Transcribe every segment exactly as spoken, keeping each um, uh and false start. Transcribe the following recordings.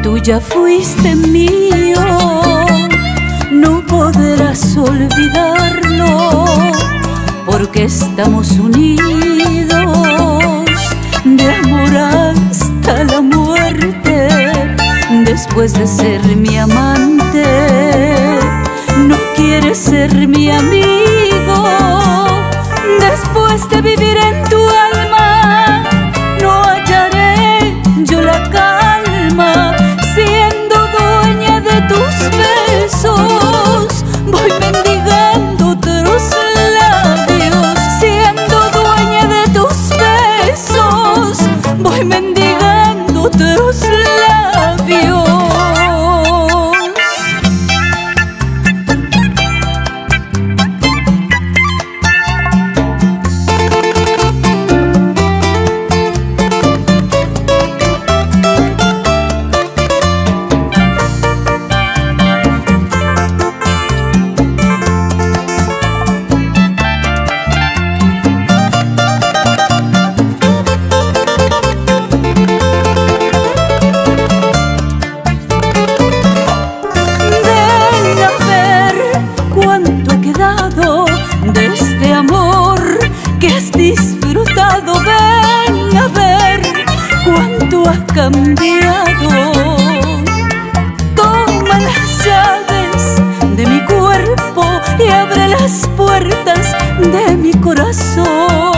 Tú ya fuiste mío, no podrás olvidarlo, porque estamos unidos de amor hasta la muerte. Después de ser mi amante, no quieres ser mi amigo. Después de vivir en tu alma, no hallaré yo la calma. Siendo dueña de tus besos, voy mendigando otros labios. Siendo dueña de tus besos, voy mendigando otros labios. De este amor que has disfrutado, ven a ver cuánto has cambiado. Toma las llaves de mi cuerpo y abre las puertas de mi corazón.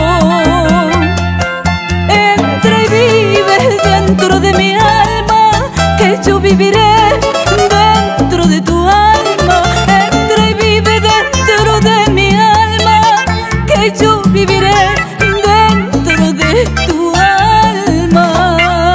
Entra y vive dentro de mi alma, que yo viviré dentro de tu alma. Entra y vive dentro de mi alma, que yo viviré dentro de tu alma.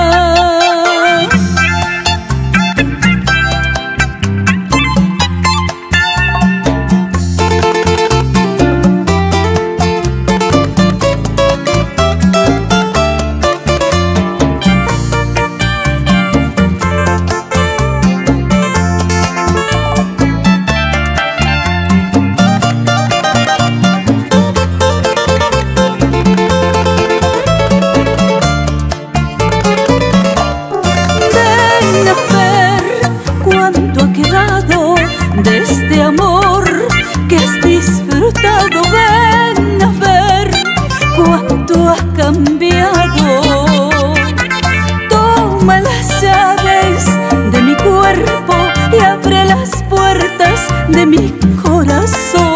De este amor que has disfrutado, ven a ver cuánto has cambiado. Toma las llaves de mi cuerpo y abre las puertas de mi corazón.